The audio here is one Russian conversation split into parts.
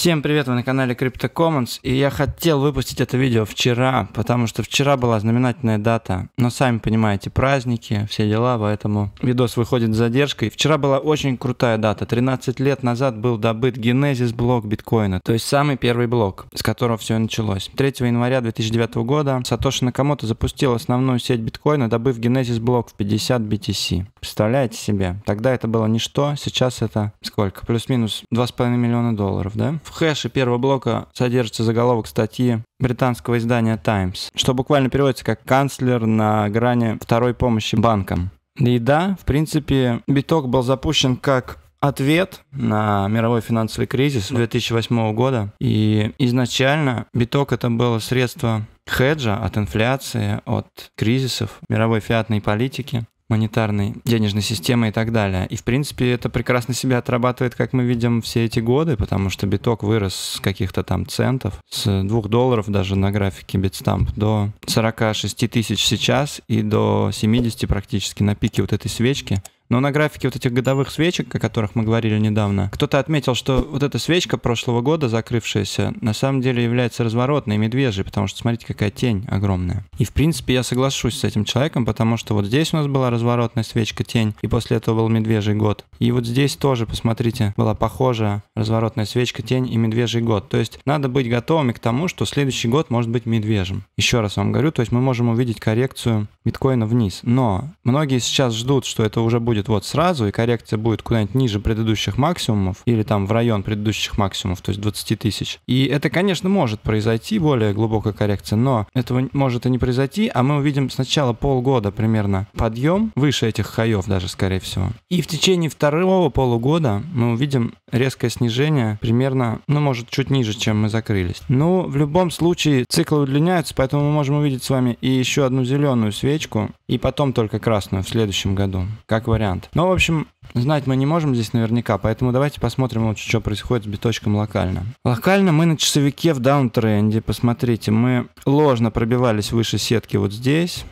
Всем привет, вы на канале CryptoCommons, и я хотел выпустить это видео вчера, потому что вчера была знаменательная дата, но сами понимаете, праздники, все дела, поэтому видос выходит с задержкой. Вчера была очень крутая дата, 13 лет назад был добыт Genesis блок биткоина, то есть самый первый блок, с которого все началось. 3 января 2009 года Сатоши Накамото запустил основную сеть биткоина, добыв Genesis блок в 50 BTC. Представляете себе? Тогда это было ничто, сейчас это сколько? Плюс-минус $2,5 миллиона, да? В хэше первого блока содержится заголовок статьи британского издания Times, что буквально переводится как «канцлер на грани второй помощи банкам». И да, в принципе, биток был запущен как ответ на мировой финансовый кризис 2008 года. И изначально биток это было средство хеджа от инфляции, от кризисов мировой фиатной политики, монетарной, денежной системы и так далее. И, в принципе, это прекрасно себя отрабатывает, как мы видим, все эти годы, потому что биток вырос с каких-то там центов, с $2 даже на графике Bitstamp до 46 тысяч сейчас и до 70 практически на пике вот этой свечки. Но на графике вот этих годовых свечек, о которых мы говорили недавно, кто-то отметил, что вот эта свечка прошлого года, закрывшаяся, на самом деле является разворотной, медвежьей, потому что смотрите, какая тень огромная. И в принципе я соглашусь с этим человеком, потому что вот здесь у нас была разворотная свечка, тень, и после этого был медвежий год. И вот здесь тоже, посмотрите, была похожая разворотная свечка, тень и медвежий год. То есть надо быть готовыми к тому, что следующий год может быть медвежьим. Еще раз вам говорю, то есть мы можем увидеть коррекцию биткоина вниз. Но многие сейчас ждут, что это уже будет вот сразу, и коррекция будет куда-нибудь ниже предыдущих максимумов, или там в район предыдущих максимумов, то есть 20 тысяч. И это, конечно, может произойти, более глубокая коррекция, но этого может и не произойти, а мы увидим сначала полгода примерно подъем, выше этих хаев даже, скорее всего. И в течение второго полугода мы увидим резкое снижение примерно, ну, может, чуть ниже, чем мы закрылись. Но в любом случае циклы удлиняются, поэтому мы можем увидеть с вами и еще одну зеленую свечку, и потом только красную в следующем году, как вариант. Но, в общем, знать мы не можем здесь наверняка, поэтому давайте посмотрим лучше, что происходит с биточком локально. Локально мы на часовике в даунтренде, посмотрите, мы ложно пробивались выше сетки вот здесь,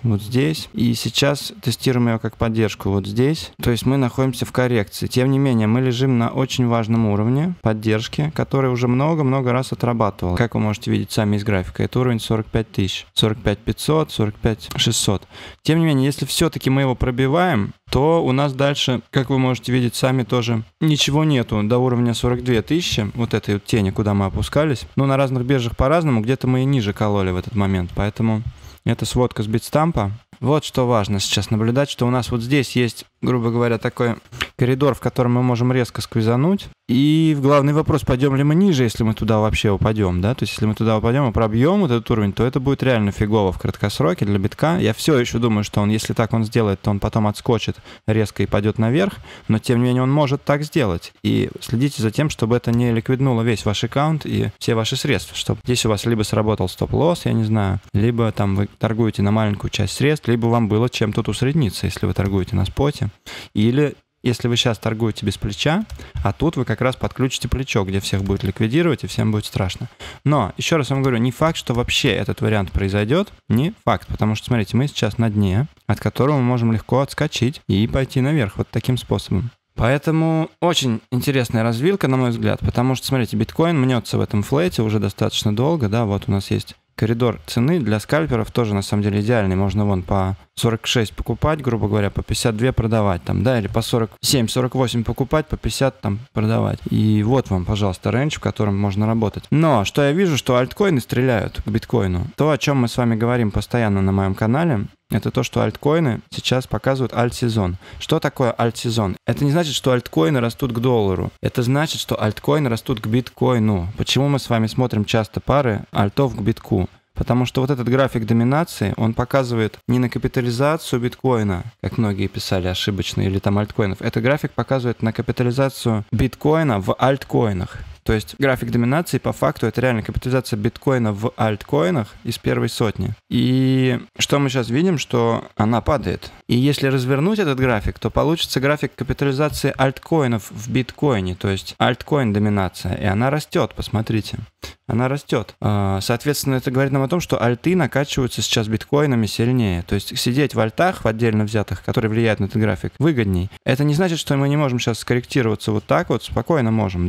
и сейчас тестируем ее как поддержку вот здесь, то есть мы находимся в коррекции. Тем не менее, мы лежим на очень важном уровне поддержки, который уже много-много раз отрабатывал. Как вы можете видеть сами из графика, это уровень 45 тысяч, 45 500, 45 600. Тем не менее, если все-таки мы его пробиваем, то у нас дальше, как вы можете видеть сами, тоже ничего нету до уровня 42 тысячи, вот этой вот тени, куда мы опускались. Но на разных биржах по-разному, где-то мы и ниже кололи в этот момент, поэтому это сводка с Битстампа. Вот что важно сейчас наблюдать, что у нас вот здесь есть, грубо говоря, такой коридор, в котором мы можем резко сквизануть. И главный вопрос, пойдем ли мы ниже, если мы туда вообще упадем, да? То есть если мы туда упадем и пробьем вот этот уровень, то это будет реально фигово в краткосроке для битка. Я все еще думаю, что он, если так он сделает, то он потом отскочит резко и пойдет наверх, но тем не менее он может так сделать. И следите за тем, чтобы это не ликвиднуло весь ваш аккаунт и все ваши средства, чтобы здесь у вас либо сработал стоп-лосс, я не знаю, либо там вы торгуете на маленькую часть средств, либо вам было чем тут усредниться, если вы торгуете на споте, или если вы сейчас торгуете без плеча, а тут вы как раз подключите плечо, где всех будет ликвидировать и всем будет страшно. Но, еще раз вам говорю, не факт, что вообще этот вариант произойдет, не факт, потому что, смотрите, мы сейчас на дне, от которого мы можем легко отскочить и пойти наверх вот таким способом. Поэтому очень интересная развилка, на мой взгляд, потому что, смотрите, биткоин мнется в этом флете уже достаточно долго, да, вот у нас есть коридор цены для скальперов тоже на самом деле идеальный. Можно вон по 46 покупать, грубо говоря, по 52 продавать там, да, или по 47-48 покупать, по 50 там продавать. И вот вам, пожалуйста, рейндж, в котором можно работать. Но что я вижу, что альткоины стреляют к биткоину. То, о чем мы с вами говорим постоянно на моем канале, это то, что альткоины сейчас показывают альт-сезон. Что такое альт-сезон? Это не значит, что альткоины растут к доллару. Это значит, что альткоины растут к биткоину. Почему мы с вами смотрим часто пары альтов к битку? Потому что вот этот график доминации, он показывает не на капитализацию биткоина, как многие писали ошибочно, или там альткоинов. Этот график показывает на капитализацию биткоина в альткоинах. То есть график доминации по факту это реально капитализация биткоина в альткоинах из первой сотни. И что мы сейчас видим, что она падает. И если развернуть этот график, то получится график капитализации альткоинов в биткоине, то есть альткоин доминация. И она растет, посмотрите. Она растет. Соответственно, это говорит нам о том, что альты накачиваются сейчас биткоинами сильнее. То есть сидеть в альтах, в отдельно взятых, которые влияют на этот график, выгодней. Это не значит, что мы не можем сейчас скорректироваться вот так вот, спокойно можем, да?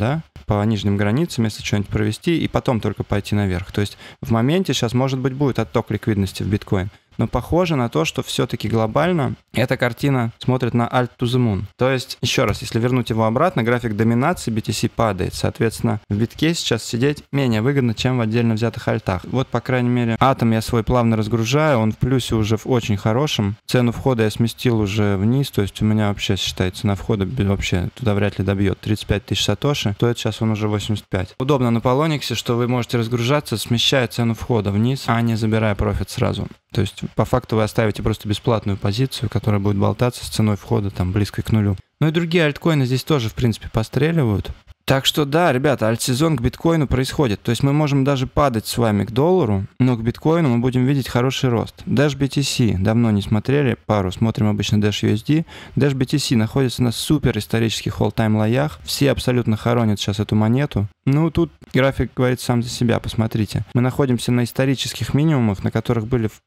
по нижним границам, если что-нибудь провести, и потом только пойти наверх. То есть в моменте сейчас, может быть, будет отток ликвидности в биткоин. Но похоже на то, что все-таки глобально эта картина смотрит на alt to the moon. То есть, еще раз, если вернуть его обратно, график доминации BTC падает. Соответственно, в битке сейчас сидеть менее выгодно, чем в отдельно взятых альтах. Вот, по крайней мере, атом я свой плавно разгружаю, он в плюсе уже в очень хорошем. Цену входа я сместил уже вниз, то есть у меня вообще, считается, цена входа вообще туда вряд ли добьет 35 тысяч сатоши, стоит сейчас он уже 85. Удобно на Poloniex, что вы можете разгружаться, смещая цену входа вниз, а не забирая профит сразу. То есть, по факту, вы оставите просто бесплатную позицию, которая будет болтаться с ценой входа там близкой к нулю. Ну и другие альткоины здесь тоже, в принципе, постреливают. Так что да, ребята, альтсезон к биткоину происходит. То есть мы можем даже падать с вами к доллару, но к биткоину мы будем видеть хороший рост. Dash BTC давно не смотрели, пару смотрим обычно Dash USD. Dash BTC находится на супер исторических all-time лоях. Все абсолютно хоронят сейчас эту монету. Ну, тут график говорит сам за себя, посмотрите. Мы находимся на исторических минимумах, на которых были в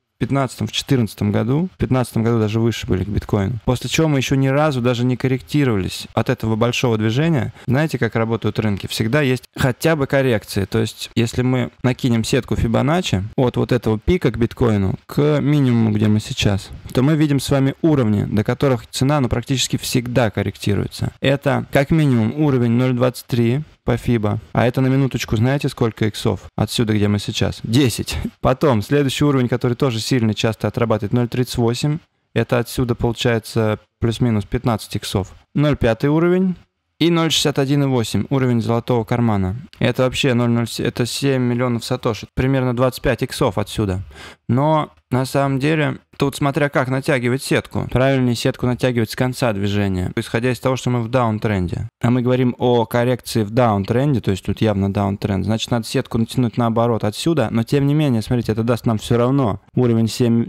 2014 году. В 2015 году даже выше были к биткоину. После чего мы еще ни разу даже не корректировались от этого большого движения. Знаете, как работают рынки? Всегда есть хотя бы коррекции. То есть, если мы накинем сетку Фибоначчи от вот этого пика к биткоину к минимуму, где мы сейчас, то мы видим с вами уровни, до которых цена практически всегда корректируется. Это как минимум уровень 0.23 по FIBA. А это на минуточку, знаете, сколько иксов? Отсюда, где мы сейчас? 10. Потом, следующий уровень, который тоже сильно часто отрабатывает, 0.38. Это отсюда, получается, плюс-минус 15 иксов. 0.5 уровень. И 0.61,8 уровень золотого кармана. Это вообще 0.07, это 7 миллионов сатоши. Примерно 25 иксов отсюда. Но на самом деле, тут смотря как натягивать сетку. Правильнее сетку натягивать с конца движения, исходя из того, что мы в даунтренде. А мы говорим о коррекции в даунтренде, то есть тут явно даунтренд. Значит, надо сетку натянуть наоборот отсюда. Но тем не менее, смотрите, это даст нам все равно. Уровень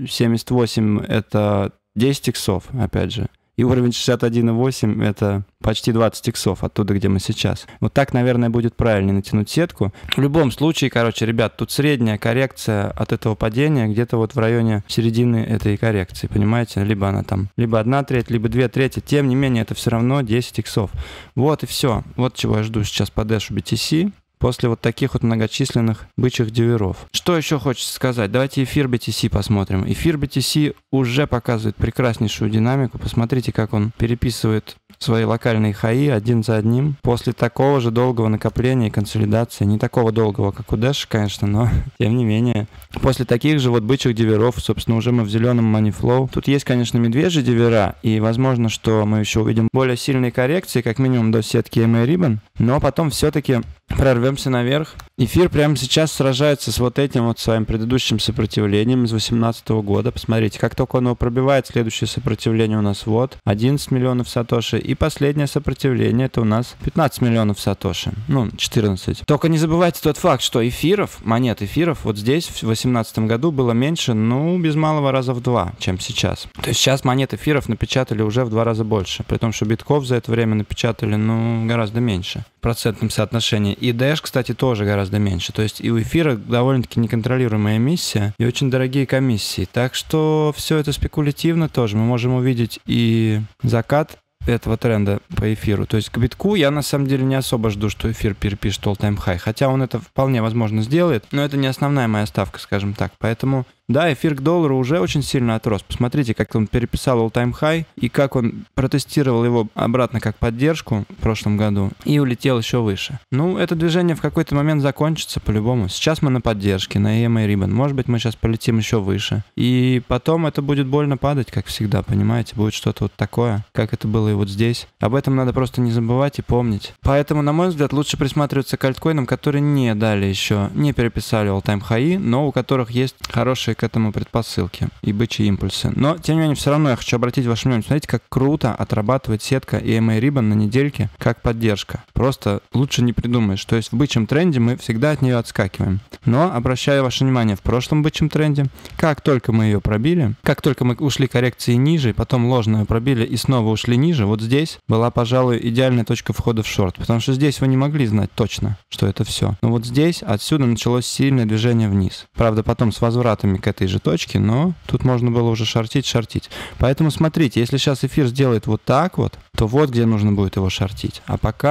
78 это 10 иксов, опять же. И уровень 61,8 это почти 20 иксов оттуда, где мы сейчас. Вот так, наверное, будет правильнее натянуть сетку. В любом случае, короче, ребят, тут средняя коррекция от этого падения где-то вот в районе середины этой коррекции, понимаете? Либо она там, либо 1/3, либо 2/3. Тем не менее, это все равно 10 иксов. Вот и все. Вот чего я жду сейчас по Dash BTC. После вот таких вот многочисленных бычьих диверов. Что еще хочется сказать? Давайте эфир BTC посмотрим. Эфир BTC уже показывает прекраснейшую динамику. Посмотрите, как он переписывает свои локальные хаи один за одним. После такого же долгого накопления и консолидации. Не такого долгого, как у Dash, конечно, но тем не менее. После таких же вот бычьих диверов, собственно, уже мы в зеленом money flow. Тут есть, конечно, медвежьи дивера, и возможно, что мы еще увидим более сильные коррекции, как минимум до сетки EMA Ribbon, но потом все-таки прорвемся наверх. Эфир прямо сейчас сражается с вот этим вот своим предыдущим сопротивлением из 2018 года. Посмотрите, как только он его пробивает, следующее сопротивление у нас вот 11 миллионов сатоши. И последнее сопротивление это у нас 15 миллионов сатоши. Ну, 14. Только не забывайте тот факт, что эфиров, монет эфиров, вот здесь в 2018 году было меньше, ну, без малого раза в 2, чем сейчас. То есть сейчас монет эфиров напечатали уже в 2 раза больше. При том, что битков за это время напечатали, ну, гораздо меньше в процентном соотношении. И Dash, кстати, тоже гораздо меньше. То есть и у эфира довольно-таки неконтролируемая эмиссия и очень дорогие комиссии. Так что все это спекулятивно тоже. Мы можем увидеть и закат этого тренда по эфиру. То есть к битку я на самом деле не особо жду, что эфир перепишет all-time high. Хотя он это вполне возможно сделает, но это не основная моя ставка, скажем так. Поэтому да, эфир к доллару уже очень сильно отрос. Посмотрите, как он переписал all-time high и как он протестировал его обратно как поддержку в прошлом году и улетел еще выше. Ну, это движение в какой-то момент закончится по-любому. Сейчас мы на поддержке, на EMA Ribbon. Может быть, мы сейчас полетим еще выше. И потом это будет больно падать, как всегда, понимаете? Будет что-то вот такое, как это было и вот здесь. Об этом надо просто не забывать и помнить. Поэтому, на мой взгляд, лучше присматриваться к альткоинам, которые не дали еще, не переписали all-time high, но у которых есть хорошие к этому предпосылки и бычьи импульсы. Но, тем не менее, все равно я хочу обратить ваше внимание. Смотрите, как круто отрабатывает сетка EMA Ribbon на недельке как поддержка. Просто лучше не придумаешь. То есть в бычьем тренде мы всегда от нее отскакиваем. Но, обращаю ваше внимание, в прошлом бычьем тренде, как только мы ее пробили, как только мы ушли коррекции ниже, потом ложно ее пробили и снова ушли ниже, вот здесь была, пожалуй, идеальная точка входа в шорт. Потому что здесь вы не могли знать точно, что это все. Но вот здесь, отсюда началось сильное движение вниз. Правда, потом с возвратами к этой же точке, но тут можно было уже шортить. Поэтому смотрите, если сейчас эфир сделает вот так вот, то вот где нужно будет его шортить. А пока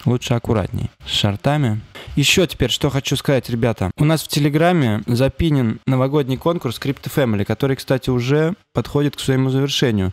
лучше аккуратней с шортами. Еще теперь, что хочу сказать, ребята. У нас в Телеграме запинен новогодний конкурс Crypto Family, который, кстати, уже подходит к своему завершению.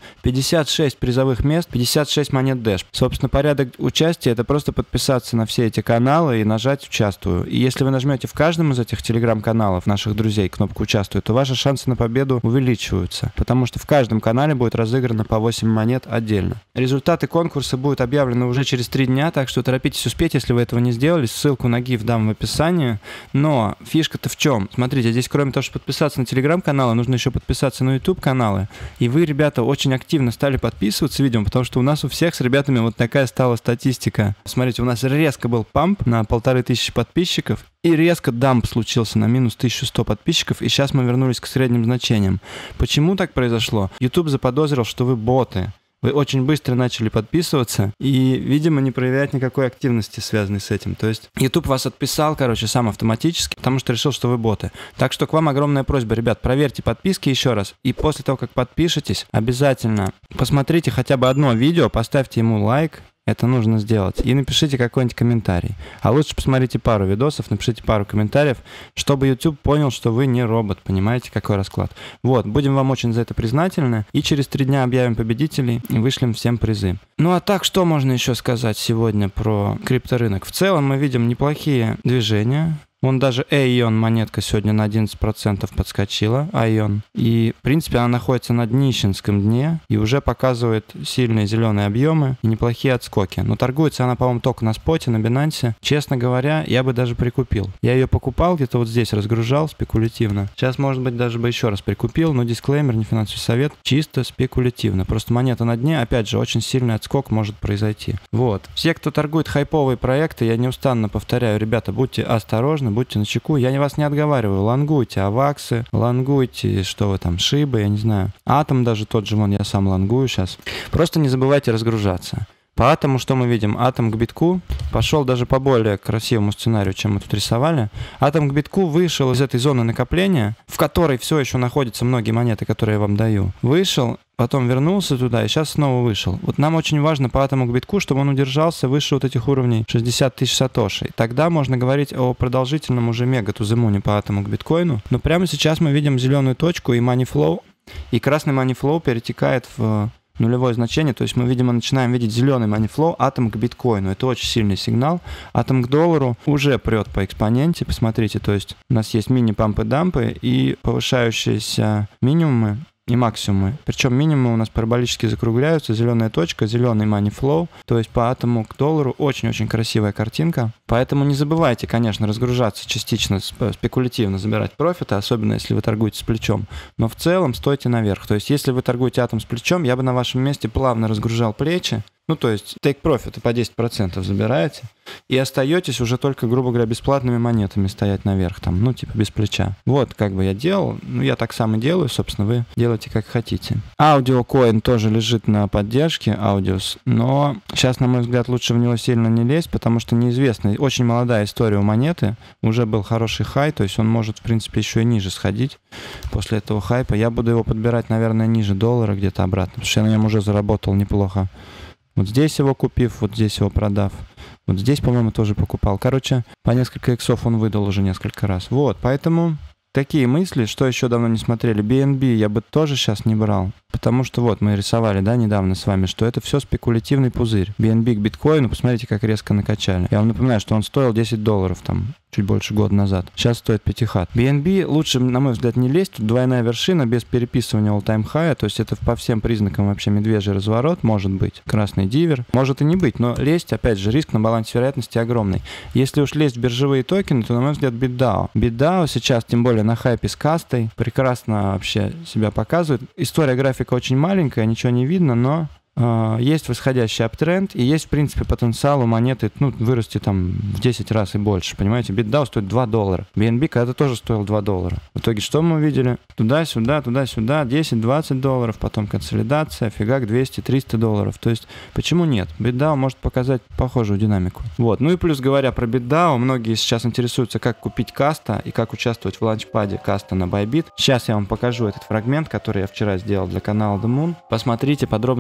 56 призовых мест, 56 монет Dash. Собственно, порядок участия — это просто подписаться на все эти каналы и нажать «Участвую». И если вы нажмете в каждом из этих телеграм-каналов наших друзей кнопку «Участвую», то ваши шансы на победу увеличиваются, потому что в каждом канале будет разыграно по 8 монет отдельно. Результаты конкурса будут объявлены уже через 3 дня, так что торопитесь успеть, если вы этого не сделали. Ссылку на гиф дам в описании. Но фишка-то в чем? Смотрите, здесь кроме того, что подписаться на телеграм-каналы, нужно еще подписаться на YouTube-каналы. И вы, ребята, очень активно стали подписываться, видимо, потому что у нас у всех с ребятами вот такая стала статистика. Смотрите, у нас резко был памп на 1500 подписчиков, и резко дамп случился на минус 1100 подписчиков, и сейчас мы вернулись к средним значениям. Почему так произошло? YouTube заподозрил, что вы боты. Вы очень быстро начали подписываться и, видимо, не проявлять никакой активности, связанной с этим. То есть YouTube вас отписал, сам автоматически, потому что решил, что вы боты. Так что к вам огромная просьба, ребят, проверьте подписки еще раз. И после того, как подпишетесь, обязательно посмотрите хотя бы одно видео, поставьте ему лайк. Это нужно сделать. И напишите какой-нибудь комментарий. А лучше посмотрите пару видосов, напишите пару комментариев, чтобы YouTube понял, что вы не робот. Понимаете, какой расклад? Вот, будем вам очень за это признательны. И через 3 дня объявим победителей и вышлем всем призы. Ну а так, что можно еще сказать сегодня про крипторынок? В целом мы видим неплохие движения. Вон даже Aion монетка сегодня на 11% подскочила, Aion. И, в принципе, она находится на днищенском дне и уже показывает сильные зеленые объемы и неплохие отскоки. Но торгуется она, по-моему, только на споте, на Binance. Честно говоря, я бы даже прикупил. Я ее покупал, где-то вот здесь разгружал спекулятивно. Сейчас, может быть, даже бы еще раз прикупил, но дисклеймер, не финансовый совет, чисто спекулятивно. Просто монета на дне, опять же, очень сильный отскок может произойти. Вот. Все, кто торгует хайповые проекты, я неустанно повторяю, ребята, будьте осторожны, будьте начеку. Я вас не отговариваю. Лонгуйте аваксы, лонгуйте, что вы там, шибы, я не знаю. Атом даже тот же, вон я сам лонгую сейчас. Просто не забывайте разгружаться. По атому что мы видим? Атом к битку пошел даже по более красивому сценарию, чем мы тут рисовали. Атом к битку вышел из этой зоны накопления, в которой все еще находятся многие монеты, которые я вам даю. Вышел, потом вернулся туда и сейчас снова вышел. Вот нам очень важно по атому к битку, чтобы он удержался выше вот этих уровней 60 тысяч сатоши. Тогда можно говорить о продолжительном уже мега-туземуне по атому к биткоину. Но прямо сейчас мы видим зеленую точку и money flow, и красный money flow перетекает в нулевое значение, то есть мы, видимо, начинаем видеть зеленый money flow, атом к биткоину. Это очень сильный сигнал. Атом к доллару уже прет по экспоненте, посмотрите, то есть у нас есть мини-пампы-дампы и повышающиеся минимумы и максимумы. Причем минимумы у нас параболически закругляются, зеленая точка, зеленый money flow, то есть по атому к доллару очень-очень красивая картинка. Поэтому не забывайте, конечно, разгружаться частично, спекулятивно забирать профиты, особенно если вы торгуете с плечом. Но в целом стойте наверх. То есть если вы торгуете атом с плечом, я бы на вашем месте плавно разгружал плечи. Ну, то есть take profit по 10% забираете и остаетесь уже только, грубо говоря, бесплатными монетами стоять наверх, там, ну, типа без плеча. Вот, как бы я делал, ну, я так сам и делаю, собственно, вы делайте как хотите. Аудиокоин тоже лежит на поддержке, Audius, но сейчас, на мой взгляд, лучше в него сильно не лезть, потому что неизвестно, очень молодая история у монеты, уже был хороший хай, то есть он может, в принципе, еще и ниже сходить после этого хайпа. Я буду его подбирать, наверное, ниже доллара где-то обратно, потому что я на нем уже заработал неплохо. Вот здесь его купив, вот здесь его продав. Вот здесь, по-моему, тоже покупал. Короче, по несколько иксов он выдал уже несколько раз. Вот, поэтому такие мысли. Что еще давно не смотрели? BNB я бы тоже сейчас не брал. Потому что вот мы рисовали, да, недавно с вами, что это все спекулятивный пузырь. BNB к биткоину, посмотрите, как резко накачали. Я вам напоминаю, что он стоил $10 там, чуть больше года назад. Сейчас стоит 5 хат. BNB лучше, на мой взгляд, не лезть. Тут двойная вершина без переписывания all-time high. То есть это по всем признакам вообще медвежий разворот может быть. Красный дивер. Может и не быть, но лезть, опять же, риск на балансе вероятности огромный. Если уж лезть в биржевые токены, то, на мой взгляд, BitDAO. BitDAO сейчас, тем более на хайпе с кастой, прекрасно вообще себя показывает. История графика очень маленькая, ничего не видно, но есть восходящий аптренд и есть, в принципе, потенциал у монеты, ну, вырасти там в 10 раз и больше, понимаете? BitDAO стоит $2. BNB когда-то тоже стоил $2. В итоге что мы увидели? Туда-сюда, туда-сюда, $10-20, потом консолидация, фигак, $200-300. То есть, почему нет? BitDAO может показать похожую динамику. Вот. Ну и плюс говоря про BitDAO, многие сейчас интересуются, как купить каста и как участвовать в ланчпаде каста на Bybit. Сейчас я вам покажу этот фрагмент, который я вчера сделал для канала The Moon. Посмотрите подробную пошаговую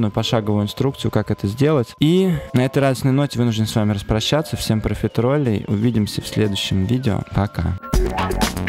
пошаговую инструкцию, как это сделать. И на этой радостной ноте вынужден с вами распрощаться. Всем профитроллей. Увидимся в следующем видео. Пока.